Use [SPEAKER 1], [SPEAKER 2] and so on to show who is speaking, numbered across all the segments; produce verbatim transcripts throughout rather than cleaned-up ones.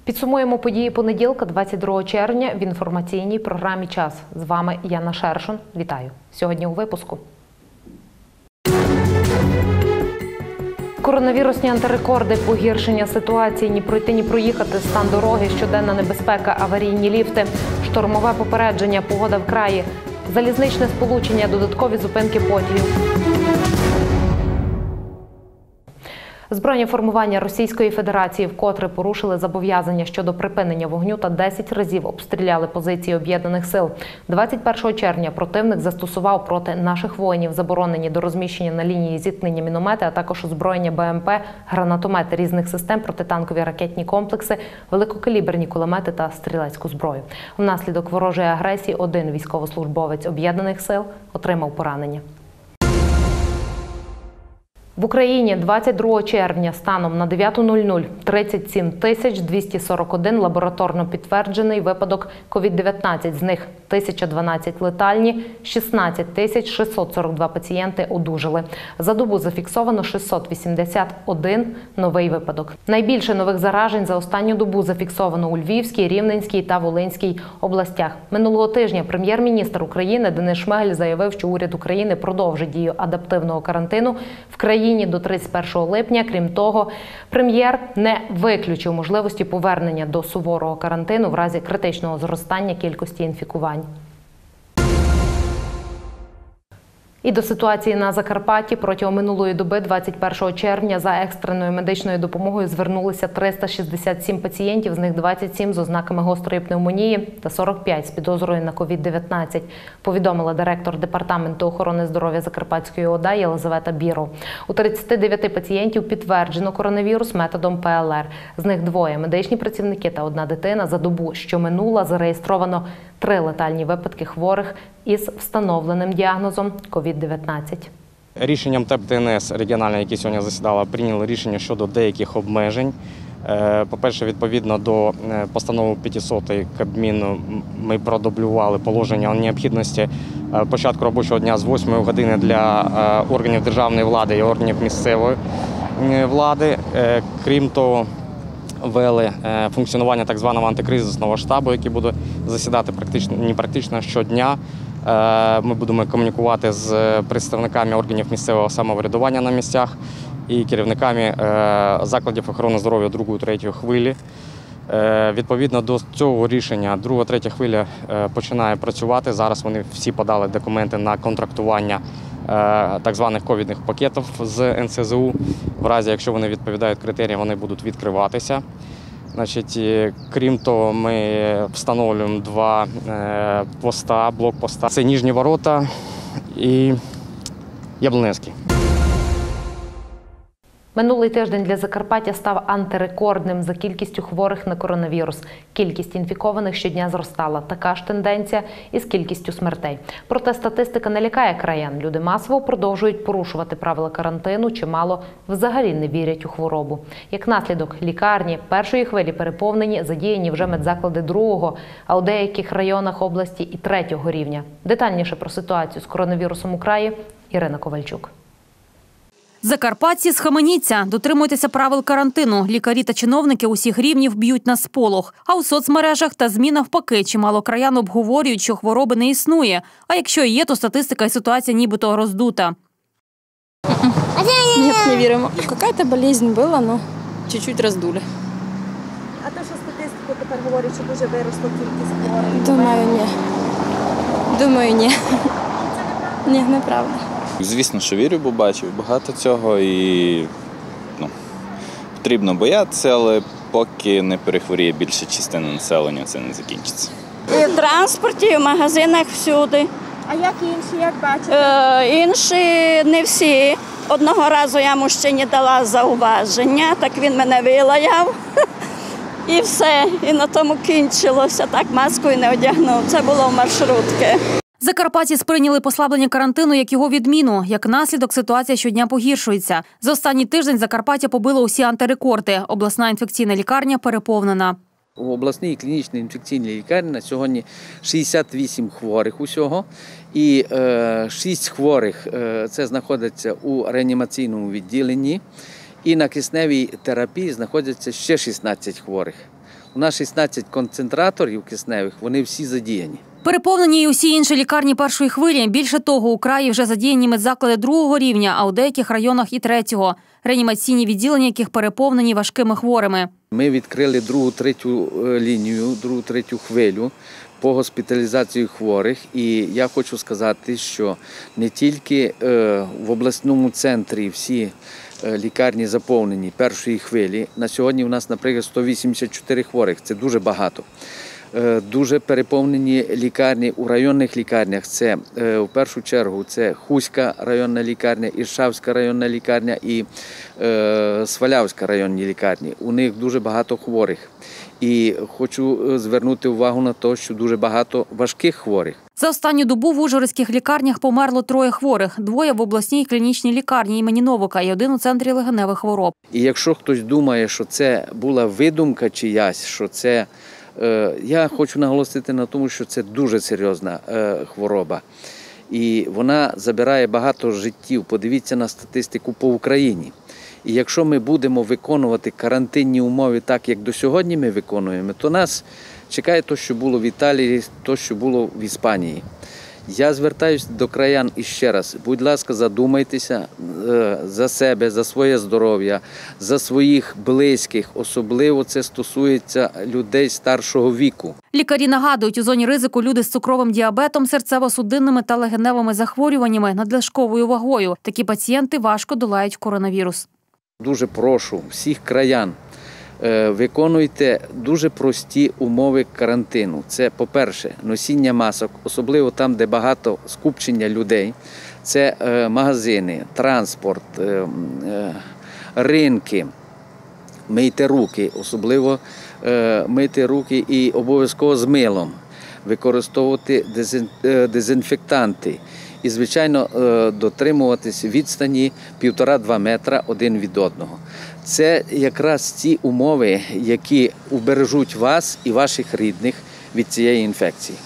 [SPEAKER 1] Підсумуємо події понеділка, двадцять другого червня, в інформаційній програмі «Час». З вами Яна Шершун. Вітаю. Сьогодні у випуску. Коронавірусні антирекорди, погіршення ситуації, ні пройти, ні проїхати, стан дороги, щоденна небезпека, аварійні ліфти, штормове попередження, погода в краї, залізничне сполучення, додаткові зупинки потягів. Збройні формування Російської Федерації вкотре порушили зобов'язання щодо припинення вогню та десять разів обстріляли позиції Об'єднаних сил. двадцять першого червня противник застосував проти наших воїнів заборонені до розміщення на лінії зіткнення міномети, а також озброєння БМП, гранатомети різних систем, протитанкові ракетні комплекси, великокаліберні кулемети та стрілецьку зброю. Внаслідок ворожої агресії один військовослужбовець Об'єднаних сил отримав поранення. В Україні двадцять другого червня станом на дев'яту нуль нуль тридцять сім тисяч двісті сорок один лабораторно підтверджений випадок ковід дев'ятнадцять, з них тисяча дванадцять летальні, шістнадцять тисяч шістсот сорок два пацієнти одужали. За добу зафіксовано шістсот вісімдесят один новий випадок. Найбільше нових заражень за останню добу зафіксовано у Львівській, Рівненській та Волинській областях. Минулого тижня прем'єр-міністр України Денис Шмигаль заявив, що уряд України продовжить дію адаптивного карантину в країні до тридцять першого липня. Крім того, прем'єр не виключив можливості повернення до суворого карантину в разі критичного зростання кількості інфікувань. І до ситуації на Закарпатті. Протягом минулої доби, двадцять першого червня, за екстреною медичною допомогою звернулися триста шістдесят сім пацієнтів, з них двадцять сім з ознаками гострої пневмонії та сорок п'ять з підозрою на ковід дев'ятнадцять, повідомила директор Департаменту охорони здоров'я Закарпатської ОДА Єлизавета Біров. У тридцяти дев'яти пацієнтів підтверджено коронавірус методом Пе Ел Ер. З них двоє медичні працівники та одна дитина. За добу, що минула, зареєстровано три летальні випадки хворих із встановленим діагнозом ковід дев'ятнадцять.
[SPEAKER 2] Рішенням Те Пе Те Ен Ес регіональне, яке сьогодні засідало, прийняли рішення щодо деяких обмежень. По-перше, відповідно до постанови п'ятисотої Кабміну ми продублювали положення необхідності початку робочого дня з восьмої години для органів державної влади і органів місцевої влади. Крім того, ввели функціонування так званого антикризисного штабу, який буде засідати практично, не практично щодня. Ми будемо комунікувати з представниками органів місцевого самоврядування на місцях і керівниками закладів охорони здоров'я другої, третьої хвилі. Відповідно до цього рішення, друга, третя хвиля починає працювати. Зараз вони всі подали документи на контрактування так званих ковідних пакетів з Ен Се Зе У. В разі, якщо вони відповідають критеріям, вони будуть відкриватися. Значить, крім того, ми встановлюємо два поста, блокпоста. Це Ніжні Ворота і Яблуневський.
[SPEAKER 1] Минулий тиждень для Закарпаття став антирекордним за кількістю хворих на коронавірус. Кількість інфікованих щодня зростала. Така ж тенденція і з кількістю смертей. Проте статистика не лякає краян. Люди масово продовжують порушувати правила карантину, чимало взагалі не вірять у хворобу. Як наслідок, лікарні першої хвилі переповнені, задіяні вже медзаклади другого, а у деяких районах області і третього рівня. Детальніше про ситуацію з коронавірусом у краї Ірина Ковальчук.
[SPEAKER 3] Закарпатці, схаменіться, дотримуйтеся правил карантину. Лікарі та чиновники усіх рівнів б'ють на сполох. А у соцмережах та ЗМІ навпаки, чимало краян обговорюють, що хвороби не існує. А якщо і є, то статистика і ситуація нібито роздута.
[SPEAKER 4] Ні, не віримо. Какая-то болезнь була, але чуть-чуть роздули.
[SPEAKER 5] А те, що статистику тепер говорять, що дуже виросла кількість хворих?
[SPEAKER 4] Думаю, ні. Думаю, ні. Ні, неправда.
[SPEAKER 6] Звісно, що вірю, бо бачив багато цього і ну, потрібно боятися, але поки не перехворіє більша частина населення, це не закінчиться.
[SPEAKER 7] І в транспорті, і в магазинах всюди.
[SPEAKER 5] А як інші, як бачите?
[SPEAKER 7] Е, інші не всі. Одного разу я мужчині дала зауваження, так він мене вилаяв. І все, і на тому кінчилося. Так маску і не одягнув. Це було в маршрутки.
[SPEAKER 3] Закарпатці сприйняли послаблення карантину як його відміну. Як наслідок, ситуація щодня погіршується. За останній тиждень Закарпаття побило усі антирекорди. Обласна інфекційна лікарня переповнена.
[SPEAKER 8] У обласній клінічній інфекційній лікарні на сьогодні шістдесят вісім хворих усього. І е, шість хворих е, це знаходиться у реанімаційному відділенні. І на кисневій терапії знаходяться ще шістнадцять хворих. У нас шістнадцять концентраторів кисневих, вони всі задіяні.
[SPEAKER 3] Переповнені й усі інші лікарні першої хвилі. Більше того, у краї вже задіяні медзаклади другого рівня, а у деяких районах і третього. Реанімаційні відділення, яких переповнені важкими хворими.
[SPEAKER 8] Ми відкрили другу, третю лінію, другу, третю хвилю по госпіталізації хворих. І я хочу сказати, що не тільки в обласному центрі всі лікарні заповнені першої хвилі. На сьогодні у нас, наприклад, сто вісімдесят чотири хворих. Це дуже багато. Дуже переповнені лікарні у районних лікарнях. Це, в першу чергу, це Хуська районна лікарня, Іршавська районна лікарня і е, Свалявська районні лікарні. У них дуже багато хворих. І хочу звернути увагу на те, що дуже багато важких хворих.
[SPEAKER 3] За останню добу в ужгородських лікарнях померло троє хворих. Двоє в обласній клінічній лікарні імені Новака і один у центрі легеневих хвороб.
[SPEAKER 8] І якщо хтось думає, що це була видумка чиясь, що це... Я хочу наголосити на тому, що це дуже серйозна хвороба. І вона забирає багато життів. Подивіться на статистику по Україні. І якщо ми будемо виконувати карантинні умови так, як до сьогодні ми виконуємо, то нас чекає те, що було в Італії, те, що було в Іспанії. Я звертаюся до краян іще раз. Будь ласка, задумайтеся за себе, за своє здоров'я, за своїх близьких. Особливо це стосується людей старшого віку.
[SPEAKER 3] Лікарі нагадують, у зоні ризику люди з цукровим діабетом, серцево-судинними та легеневими захворюваннями, надлишковою вагою. Такі пацієнти важко долають коронавірус.
[SPEAKER 8] Дуже прошу всіх краян, виконуйте дуже прості умови карантину. Це, по-перше, носіння масок, особливо там, де багато скупчення людей. Це магазини, транспорт, ринки. Мийте руки, особливо мийте руки і обов'язково з милом. Використовувати дезінфектанти. І, звичайно, дотримуватись відстані півтора-два метра один від одного. Це якраз ті умови, які убережуть вас і ваших рідних від цієї інфекції.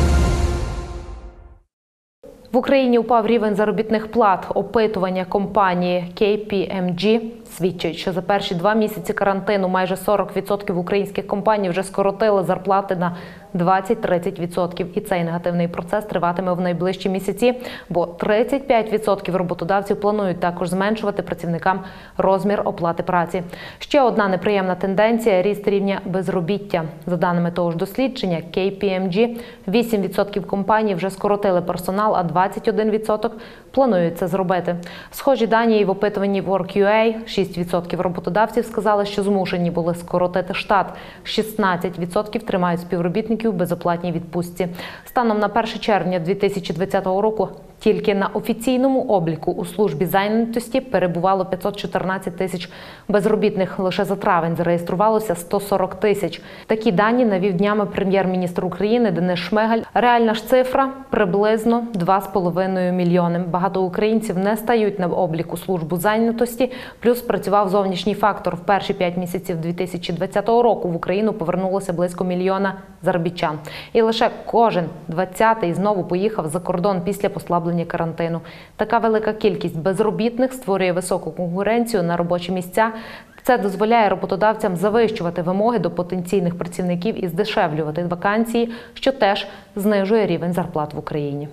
[SPEAKER 1] В Україні упав рівень заробітних плат. Опитування компанії кей пі ем джі свідчить, що за перші два місяці карантину майже сорок відсотків українських компаній вже скоротили зарплати на двадцять-тридцять відсотків. І цей негативний процес триватиме в найближчі місяці, бо тридцять п'ять відсотків роботодавців планують також зменшувати працівникам розмір оплати праці. Ще одна неприємна тенденція – ріст рівня безробіття. За даними того ж дослідження кей пі ем джі, вісім відсотків компаній вже скоротили персонал, а двадцять один відсоток планують це зробити. Схожі дані і в опитуванні WorkUA. шість відсотків роботодавців сказали, що змушені були скоротити штат. шістнадцять відсотків тримають співробітників в безоплатній відпустці. Станом на перше червня дві тисячі двадцятого року тільки на офіційному обліку у службі зайнятості перебувало п'ятсот чотирнадцять тисяч безробітних. Лише за травень зареєструвалося сто сорок тисяч. Такі дані навів днями прем'єр-міністр України Денис Шмигаль. Реальна ж цифра – приблизно два з половиною мільйони. Багато українців не стають на обліку службу зайнятості, плюс працював зовнішній фактор. В перші п'ять місяців дві тисячі двадцятого року в Україну повернулося близько мільйона заробітчан. І лише кожен двадцятий знову поїхав за кордон після послаблення карантину. Така велика кількість безробітних створює високу конкуренцію на робочі місця. Це дозволяє роботодавцям завищувати вимоги до потенційних працівників і здешевлювати вакансії, що теж знижує рівень зарплат в Україні.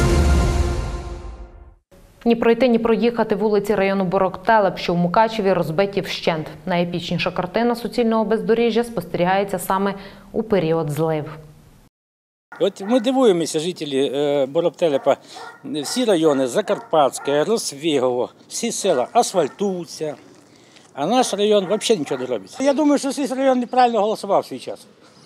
[SPEAKER 1] Ні пройти, ні проїхати вулиці району Борок-Телеп, що в Мукачеві, розбиті вщент. Найепічніша картина суцільного бездоріжжя спостерігається саме у період злив.
[SPEAKER 9] От ми дивуємося, жителі Борок-Телепа, всі райони, Закарпатське, Росвігово, всі села асфальтуються, а наш район взагалі нічого не робить. Я думаю, що цей район неправильно голосував в свій час.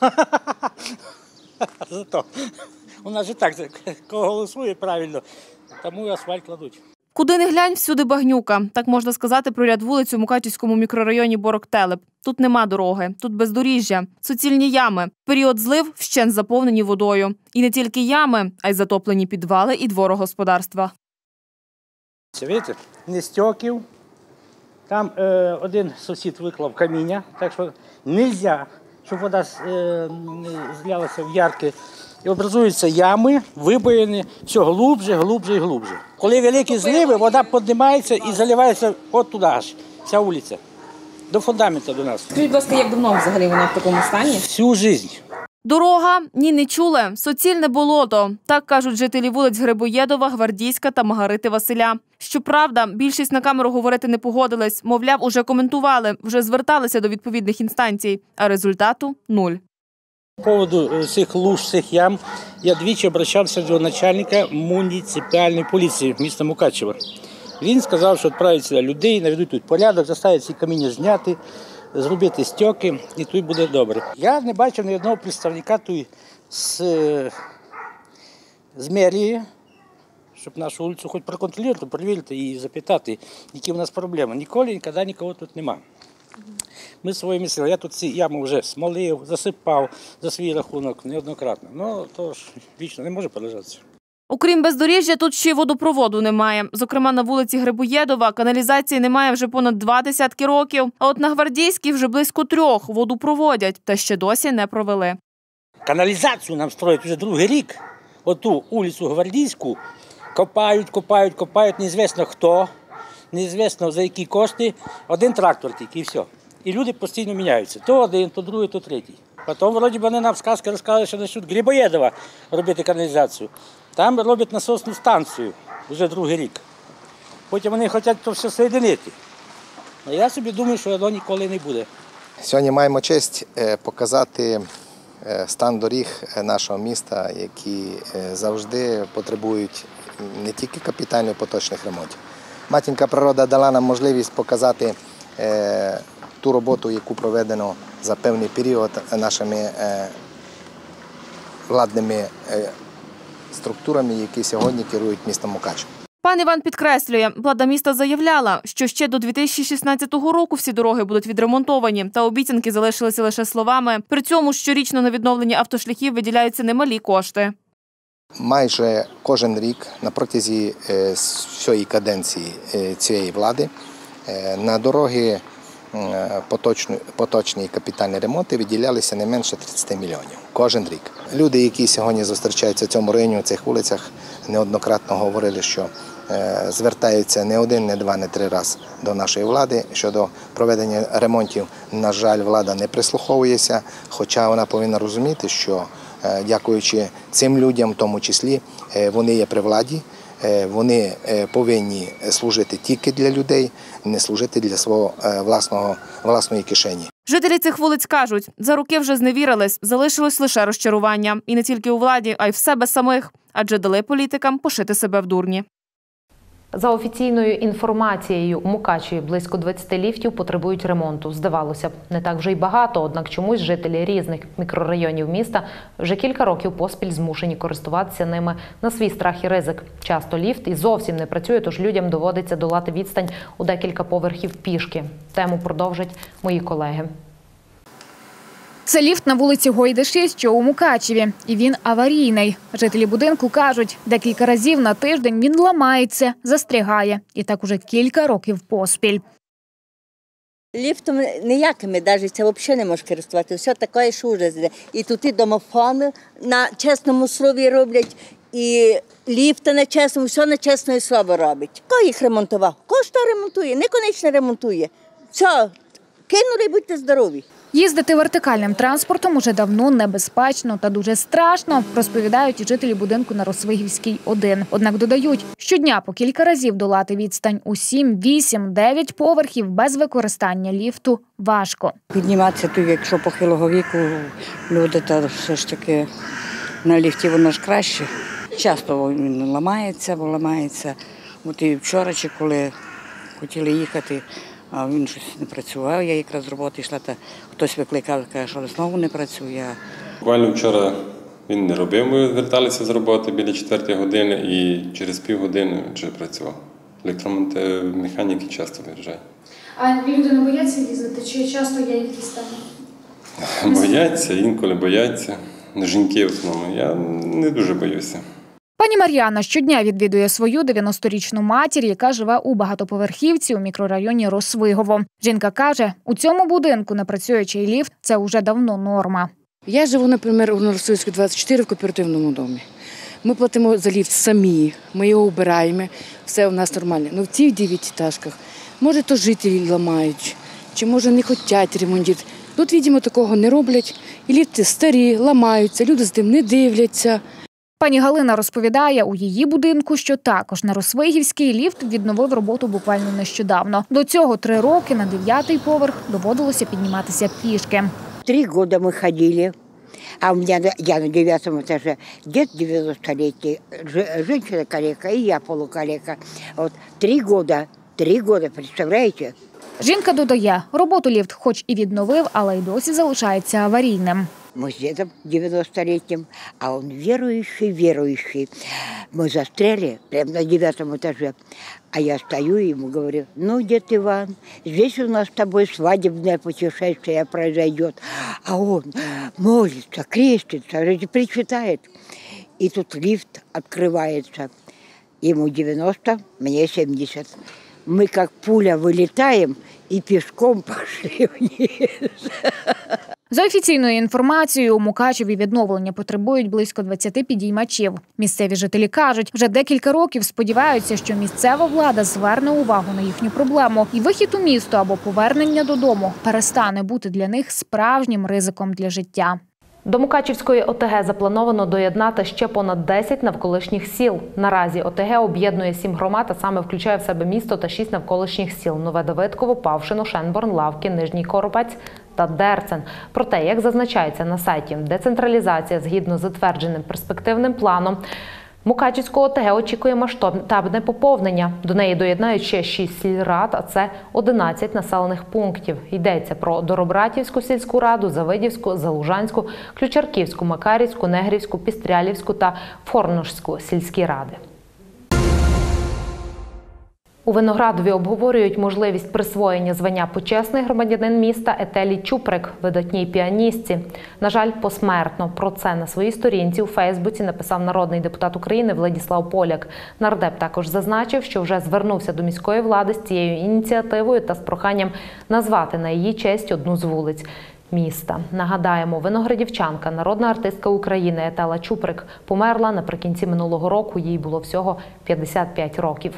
[SPEAKER 9] Зато у нас же так, кого голосує правильно, тому і асфальт кладуть.
[SPEAKER 10] Куди не глянь, всюди багнюка. Так можна сказати про ряд вулиць у Мукачівському мікрорайоні Борок-Телеп. Тут нема дороги, тут бездоріжжя, суцільні ями. В період злив вщент заповнені водою. І не тільки ями, а й затоплені підвали і дворогосподарства.
[SPEAKER 9] Бачите, не стьоків. Там е, один сусід виклав каміння, так що не можна, щоб вода е, злялася в ярки. І образуються ями, вибоїни, все глубже, глубже і глубже. Коли великі зливи, вода піднімається і заливається от туди аж, вся вулиця. до фундаменту до нас.
[SPEAKER 10] Скажіть, будь ласка, як давно взагалі вона в такому стані?
[SPEAKER 9] Всю життя.
[SPEAKER 10] Дорога? Ні, не чули. Суцільне болото. Так кажуть жителі вулиць Грибоєдова, Гвардійська та Маргарити Василя. Щоправда, більшість на камеру говорити не погодились. Мовляв, уже коментували, вже зверталися до відповідних інстанцій. А результату – нуль.
[SPEAKER 9] По поводу цих луж, цих ям, я двічі обращався до начальника муніципальної поліції міста Мукачева. Він сказав, що відправить сюди людей, наведуть тут порядок, заставить ці каміння зняти, зробити стьоки, і тут буде добре. Я не бачив ні одного представника тут з, з мерії, щоб нашу вулицю хоч проконтролювати, перевірити і запитати, які в нас проблеми. Ніколи, ніколи нікого тут немає. Ми своїми силами, я тут ці ями вже смолив, засипав за свій рахунок неоднократно. Ну, то ж вічно не може продовжуватися.
[SPEAKER 10] Окрім бездоріжжя, тут ще й водопроводу немає. Зокрема, на вулиці Грибоєдова каналізації немає вже понад два десятки років. А от на Гвардійській вже близько трьох воду проводять, та ще досі не провели.
[SPEAKER 9] Каналізацію нам строять вже другий рік. Оту вулицю Гвардійську копають, копають, копають, неізвісно хто, неізвісно за які кошти. Один трактор тільки і все. І люди постійно міняються. То один, то другий, то третій. Потім, вроді, вони нам сказки розказали, що насчет Грибоєдова робити каналізацію. Там роблять насосну станцію вже другий рік. Потім вони хочуть то все соєдинити. А я собі думаю, що воно ніколи не буде.
[SPEAKER 11] Сьогодні маємо честь показати стан доріг нашого міста, які завжди потребують не тільки капітальних поточних ремонтів. Матінка природа дала нам можливість показати ту роботу, яку проведено за певний період нашими владними структурами, які сьогодні керують містом Мукачево.
[SPEAKER 10] Пан Іван підкреслює, влада міста заявляла, що ще до дві тисячі шістнадцятого року всі дороги будуть відремонтовані, та обіцянки залишилися лише словами. При цьому щорічно на відновлення автошляхів виділяються немалі кошти.
[SPEAKER 11] Майже кожен рік на протязі всієї каденції цієї влади на дороги поточні, поточні капітальні ремонти виділялися не менше тридцять мільйонів кожен рік. Люди, які сьогодні зустрічаються в цьому районі, в цих вулицях, неоднократно говорили, що звертаються не один, не два, не три рази до нашої влади щодо проведення ремонтів. На жаль, влада не прислуховується, хоча вона повинна розуміти, що дякуючи цим людям, в тому числі, вони є при владі, вони повинні служити тільки для людей, не служити для свого власного, власної кишені.
[SPEAKER 10] Жителі цих вулиць кажуть, за роки вже зневірились, залишилось лише розчарування. І не тільки у владі, а й в себе самих, адже дали політикам пошити себе в дурні.
[SPEAKER 1] За офіційною інформацією, у Мукачеві близько двадцяти ліфтів потребують ремонту. Здавалося б, не так вже й багато, однак чомусь жителі різних мікрорайонів міста вже кілька років поспіль змушені користуватися ними на свій страх і ризик. Часто ліфт і зовсім не працює, тож людям доводиться долати відстань у декілька поверхів пішки. Тему продовжать мої колеги.
[SPEAKER 12] Це ліфт на вулиці Гойдиші, що у Мукачеві. І він аварійний. Жителі будинку кажуть, декілька разів на тиждень він ламається, застрягає. І так уже кілька років поспіль.
[SPEAKER 5] Ліфтом ніякими навіть це взагалі не можеш користуватися. Все таке, що ужас. І тут і домофони на чесному слові роблять, і ліфти на чесному, все на чесне слово робить. Хто їх ремонтував? Хто ремонтує? Не конечно ремонтує. Все, кинули, будьте здорові.
[SPEAKER 12] Їздити вертикальним транспортом уже давно небезпечно та дуже страшно, розповідають і жителі будинку на Росвигівській, один. Однак додають, щодня по кілька разів долати відстань у сім, вісім, дев'ять поверхів без використання ліфту важко.
[SPEAKER 13] Підніматися тут, якщо похилого віку люди, то все ж таки на ліфті воно ж краще. Часто він ламається, бо ламається. От і вчора, чи коли хотіли їхати, а він щось не працював, я якраз з роботи йшла, та хтось викликав, каже, що знову не працює.
[SPEAKER 14] Буквально вчора він не робив, ми верталися з роботи біля четвертої години і через півгодини вже працював. Електромеханіки часто виїжджають.
[SPEAKER 12] А люди не бояться їздити? Чи часто є якісь там?
[SPEAKER 14] Бояться, інколи бояться. Жінки в основному. Я не дуже боюся.
[SPEAKER 12] Пані Мар'яна щодня відвідує свою дев'яносторічну матір, яка живе у багатоповерхівці у мікрорайоні Росвигово. Жінка каже, у цьому будинку непрацюючий ліфт – це вже давно норма.
[SPEAKER 15] Я живу, наприклад, у Росвиговській, двадцять чотири в кооперативному домі. Ми платимо за ліфт самі, ми його обираємо, все у нас нормально. Але в цих дев'ятиэтажках, може, то жителі ламають, чи може не хочуть ремонтувати. Тут, видимо, такого не роблять. І ліфти старі, ламаються, люди з тим не дивляться.
[SPEAKER 12] Пані Галина розповідає, у її будинку, що також на Росвигівській, ліфт відновив роботу буквально нещодавно. До цього три роки на дев'ятий поверх доводилося підніматися пішки.
[SPEAKER 16] Три года мы ходили, а у меня, я на девятом этаже, дед девяностолетний, женщина-калека и я полукалека. Вот три года, три года, представляете?
[SPEAKER 12] Жінка додає, роботу ліфт хоч і відновив, але й досі залишається аварійним.
[SPEAKER 16] Мы с дедом девяностолетним, а он верующий, верующий. Мы застряли прямо на девятом этаже. А я стою и ему говорю: ну, дед Иван, здесь у нас с тобой свадебное путешествие произойдет. А он молится, крестится, причитает. И тут лифт открывается. Ему девяносто, мне семьдесят. Мы как пуля вылетаем и пешком пошли вниз.
[SPEAKER 12] За офіційною інформацією, у Мукачеві відновлення потребують близько двадцяти підіймачів. Місцеві жителі кажуть, вже декілька років сподіваються, що місцева влада зверне увагу на їхню проблему. І вихід у місто або повернення додому перестане бути для них справжнім ризиком для життя.
[SPEAKER 1] До Мукачівської ОТГ заплановано доєднати ще понад десять навколишніх сіл. Наразі ОТГ об'єднує сім громад, а саме включає в себе місто та шість навколишніх сіл – Нове Давидково, Павшино, Шенборн, Лавки, Нижній Коропець та Дерцен. Проте, як зазначається на сайті, децентралізація згідно з затвердженим перспективним планом Мукачівського ОТГ очікує масштабне поповнення. До неї доєднають ще шість сільрад, а це одинадцять населених пунктів. Йдеться про Доробратівську сільську раду, Завидівську, Залужанську, Ключарківську, Макарівську, Негрівську, Пістрялівську та Форношську сільські ради. У Виноградові обговорюють можливість присвоєння звання «Почесний громадянин міста» Етелі Чуприк, видатній піаністці. На жаль, посмертно. Про це на своїй сторінці у Фейсбуці написав народний депутат України Владіслав Поляк. Нардеп також зазначив, що вже звернувся до міської влади з цією ініціативою та з проханням назвати на її честь одну з вулиць міста. Нагадаємо, виноградівчанка, народна артистка України Етела Чуприк померла наприкінці минулого року. Їй було всього п'ятдесят п'ять років.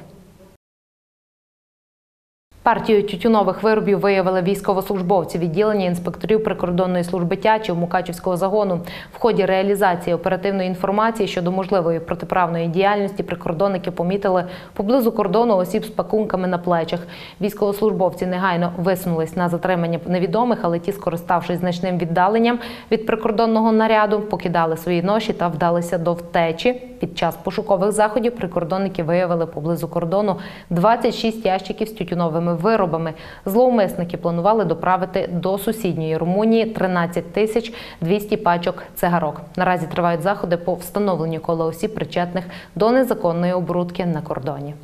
[SPEAKER 1] Партію тютюнових виробів виявили військовослужбовці відділення інспекторів прикордонної служби Тячів Мукачівського загону. В ході реалізації оперативної інформації щодо можливої протиправної діяльності прикордонники помітили поблизу кордону осіб з пакунками на плечах. Військовослужбовці негайно висунулись на затримання невідомих, але ті, скориставшись значним віддаленням від прикордонного наряду, покидали свої ноші та вдалися до втечі. Під час пошукових заходів прикордонники виявили поблизу кордону двадцять шість ящиків з тютюновими виробами. Зловмисники планували доправити до сусідньої Румунії тринадцять тисяч двісті пачок цигарок. Наразі тривають заходи по встановленню кола осіб, причетних до незаконної оборудки на кордоні.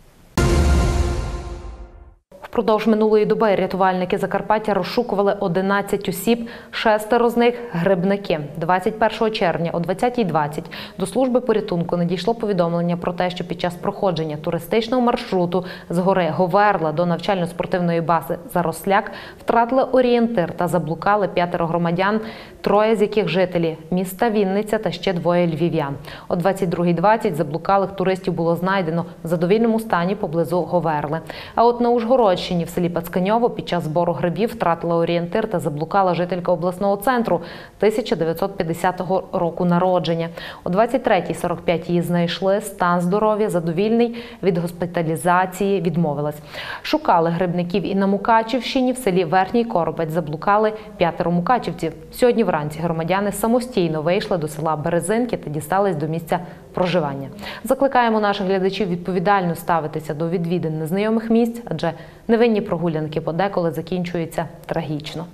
[SPEAKER 1] Впродовж минулої доби рятувальники Закарпаття розшукували одинадцять осіб, шестеро з них – грибники. двадцять першого червня о двадцятій двадцять до служби порятунку надійшло повідомлення про те, що під час проходження туристичного маршруту з гори Говерла до навчально-спортивної бази Заросляк втратили орієнтир та заблукали п'ятеро громадян, троє з яких жителі міста Вінниця та ще двоє львів'ян. О двадцять другій двадцять заблукалих туристів було знайдено в задовільному стані поблизу Говерли. А от на Ужгородщині в селі Пацканьово під час збору грибів втратила орієнтир та заблукала жителька обласного центру тисяча дев'ятсот п'ятдесятого року народження. О двадцять третій сорок п'ять її знайшли, стан здоров'я задовільний, від госпіталізації відмовилась. Шукали грибників і на Мукачівщині, в селі Верхній Коропець заблукали п'ятеро мукачівців. Сьогодні вранці громадяни самостійно вийшли до села Березинки та дістались до місця проживання. Закликаємо наших глядачів відповідально ставитися до відвідин незнайомих місць, адже невинні прогулянки подеколи закінчуються трагічно.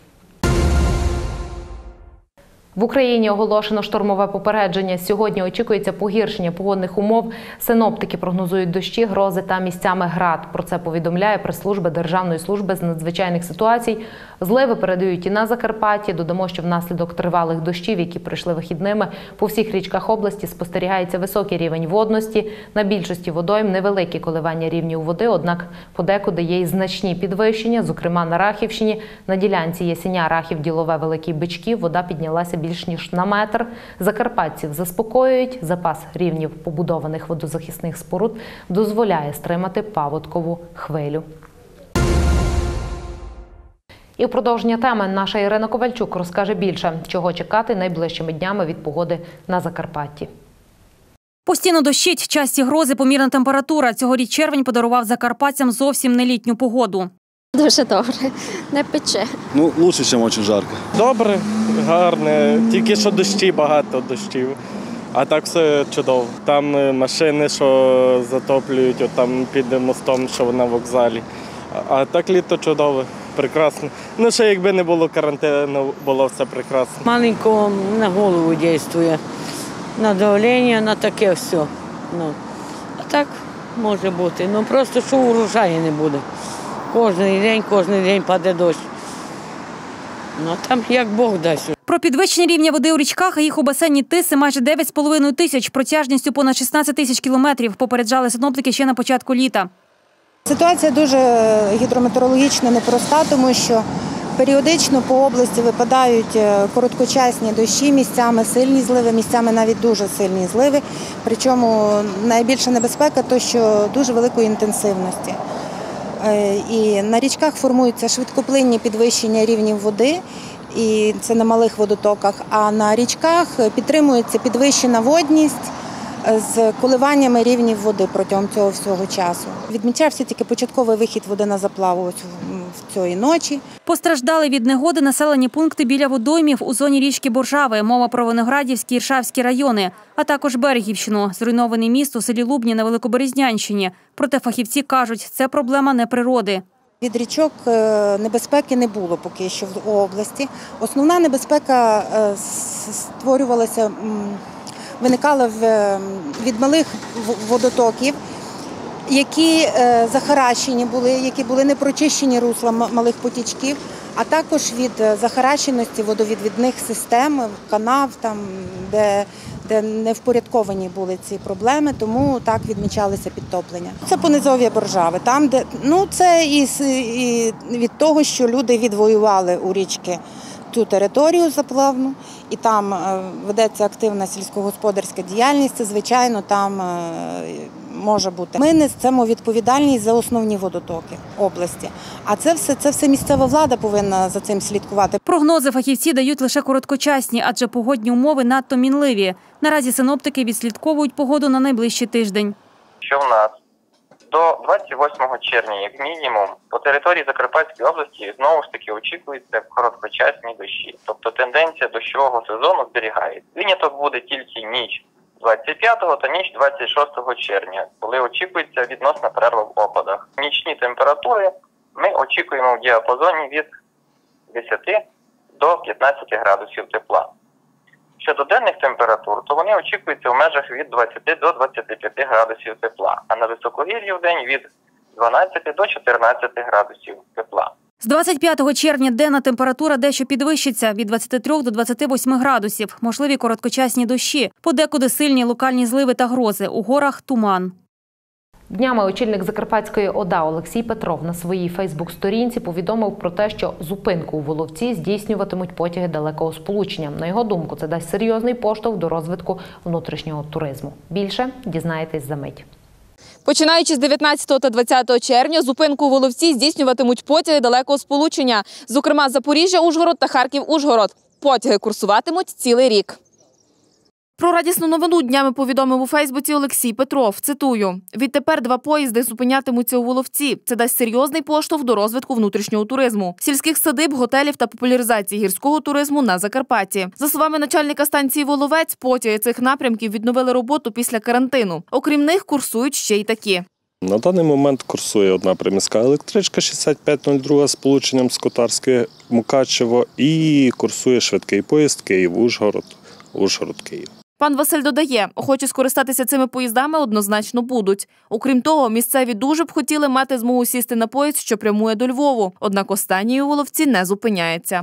[SPEAKER 1] В Україні оголошено штормове попередження. Сьогодні очікується погіршення погодних умов. Синоптики прогнозують дощі, грози та місцями град. Про це повідомляє прес-служба Державної служби з надзвичайних ситуацій. Зливи передають і на Закарпатті. Додамо, що внаслідок тривалих дощів, які пройшли вихідними, по всіх річках області спостерігається високий рівень водності. На більшості водойм невеликі коливання рівнів води, однак подекуди є й значні підвищення. Зокрема, на Рахівщині, на ділянці Ясеня-Рахів-Ділове Великий Бичків вода піднялася більш ніж на метр. Закарпатців заспокоюють. Запас рівнів побудованих водозахисних споруд дозволяє стримати паводкову хвилю. І в продовження теми наша Ірина Ковальчук розкаже більше, чого чекати найближчими днями від погоди на Закарпатті.
[SPEAKER 3] Постійно дощить, часті грози, помірна температура. Цьогоріч червень подарував закарпатцям зовсім не літню погоду.
[SPEAKER 4] Дуже добре, не пече.
[SPEAKER 17] Ну, лучше, ніж дуже жарко.
[SPEAKER 18] Добре, гарне, тільки що дощі, багато дощів, а так все чудово. Там машини, що затоплюють, от там під мостом, що на вокзалі. А так літо чудове, прекрасно. Ну, ще якби не було карантину, було все прекрасно.
[SPEAKER 19] Маленько на голову дійствує, на давлення, на таке все. Ну, а так може бути, ну просто що урожаю не буде. Кожен день, кожен день паде дощ. Ну, там як Бог дасть.
[SPEAKER 3] Про підвищення рівня води у річках, а їх у басейні Тиси майже дев'ять з половиною тисяч, протяжністю понад шістнадцять тисяч кілометрів, попереджали синоптики ще на початку літа.
[SPEAKER 20] Ситуація дуже гідрометеорологічно непроста, тому що періодично по області випадають короткочасні дощі, місцями сильні зливи, місцями навіть дуже сильні зливи. Причому найбільша небезпека – то, що дуже великої інтенсивності. І на річках формуються швидкоплинні підвищення рівнів води, і це на малих водотоках, а на річках підтримується підвищена водність з коливаннями рівнів води протягом цього всього часу. Відмічався тільки початковий вихід води на заплаву в цієї ночі.
[SPEAKER 3] Постраждали від негоди населені пункти біля водоймів у зоні річки Боржави. Мова про Виноградівський і Іршавські райони, а також Берегівщину. Зруйнований міст у селі Лубні на Великоберезнянщині. Проте фахівці кажуть, це проблема не природи.
[SPEAKER 20] Від річок небезпеки не було поки що в області. Основна небезпека створювалася, виникала від малих водотоків, які захаращені були, які були не прочищені русла малих потічків, а також від захаращеності водовідвідних систем, канав, там, де, де не впорядковані були ці проблеми, тому так відмічалися підтоплення. Це понизов'я Боржави, там, де, ну, це і, і від того, що люди відвоювали у річки цю територію заплавну, і там ведеться активна сільськогосподарська діяльність, це, звичайно, там може бути. Ми несемо відповідальність за основні водотоки області, а це все, це все місцева влада повинна за цим слідкувати.
[SPEAKER 3] Прогнози фахівці дають лише короткочасні, адже погодні умови надто мінливі. Наразі синоптики відслідковують погоду на найближчий тиждень.
[SPEAKER 21] Що в нас? До двадцять восьмого червня, як мінімум, по території Закарпатської області знову ж таки очікуються короткочасні дощі. Тобто тенденція дощового сезону зберігається. Виняток буде тільки ніч двадцять п'ятого та ніч двадцять шостого червня, коли очікується відносна перерва в опадах. Нічні температури ми очікуємо в діапазоні від десяти до п'ятнадцяти градусів тепла. Щодо денних температур, то вони очікуються в межах від двадцяти до двадцяти п'яти градусів тепла, а на високогір'ї в день від дванадцяти до чотирнадцяти градусів тепла.
[SPEAKER 3] З двадцять п'ятого червня денна температура дещо підвищиться – від двадцяти трьох до двадцяти восьми градусів. Можливі короткочасні дощі, подекуди сильні локальні зливи та грози, у горах – туман.
[SPEAKER 1] Днями очільник Закарпатської ОДА Олексій Петров на своїй фейсбук-сторінці повідомив про те, що зупинку у Воловці здійснюватимуть потяги далекого сполучення. На його думку, це дасть серйозний поштовх до розвитку внутрішнього туризму. Більше дізнаєтесь за мить.
[SPEAKER 10] Починаючи з дев'ятнадцятого та двадцятого червня, зупинку у Воловці здійснюватимуть потяги далекого сполучення. Зокрема, Запоріжжя-Ужгород та Харків-Ужгород. Потяги курсуватимуть цілий рік. Про радісну новину днями повідомив у Фейсбуці Олексій Петров. Цитую. «Відтепер два поїзди зупинятимуться у Воловці. Це дасть серйозний поштовх до розвитку внутрішнього туризму, сільських садиб, готелів та популяризації гірського туризму на Закарпатті». За словами начальника станції Воловець, потяги цих напрямків відновили роботу після карантину. Окрім них, курсують ще й такі.
[SPEAKER 22] На даний момент курсує одна приміська електричка шістдесят п'ять нуль два з полученням з Котарської Мукачево і курсує швидкий поїзд Київ-Ужгород, Ужгород-Київ.
[SPEAKER 10] Пан Василь додає, охочі скористатися цими поїздами однозначно будуть. Окрім того, місцеві дуже б хотіли мати змогу сісти на поїзд, що прямує до Львову. Однак останній у Воловці не зупиняється.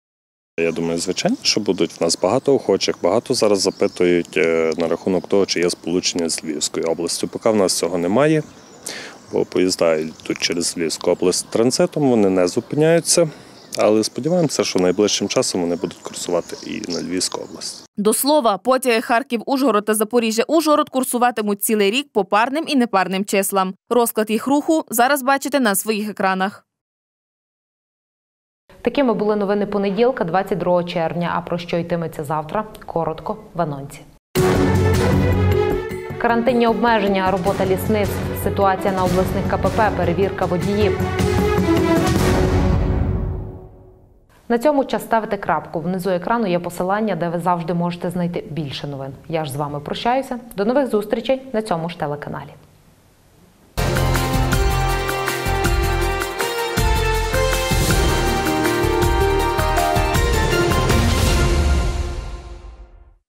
[SPEAKER 22] Я думаю, звичайно, що будуть в нас багато охочих. Багато зараз запитують на рахунок того, чи є сполучення з Львівською областю. Поки в нас цього немає, бо поїзда йдуть через Львівську область транзитом, вони не зупиняються. Але сподіваємося, що найближчим часом вони будуть курсувати і на Львівську область.
[SPEAKER 10] До слова, потяги Харків-Ужгород та Запоріжжя-Ужгород курсуватимуть цілий рік по парним і непарним числам. Розклад їх руху зараз бачите на своїх екранах.
[SPEAKER 1] Такими були новини понеділка, двадцять другого червня. А про що йтиметься завтра? Коротко в анонсі. Карантинні обмеження, робота лісництв, ситуація на обласних ка пе пе, перевірка водіїв. На цьому час ставити крапку. Внизу екрану є посилання, де ви завжди можете знайти більше новин. Я ж з вами прощаюся. До нових зустрічей на цьому ж телеканалі.